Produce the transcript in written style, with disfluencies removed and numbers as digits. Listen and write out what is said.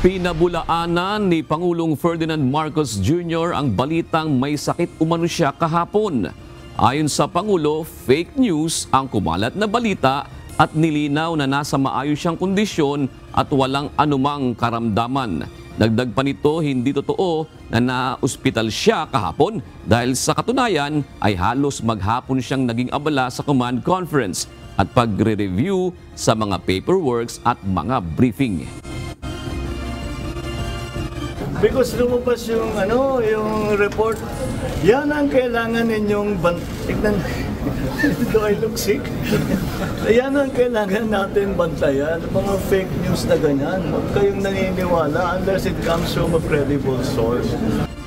Pinabulaanan ni Pangulong Ferdinand Marcos Jr. ang balitang may sakit umano siya kahapon. Ayon sa Pangulo, fake news ang kumalat na balita at nilinaw na nasa maayos siyang kondisyon at walang anumang karamdaman. Dagdag pa nito, hindi totoo na na-ospital siya kahapon dahil sa katunayan ay halos maghapon siyang naging abala sa command conference at pagre-review sa mga paperworks at mga briefing. Because lumabas yung report, yan ang kailangan ninyong tignan. Do I look sick? Yan ang kailangan natin bantayan, mga fake news na ganyan. Huwag kayong naniniwala unless it comes from a credible source.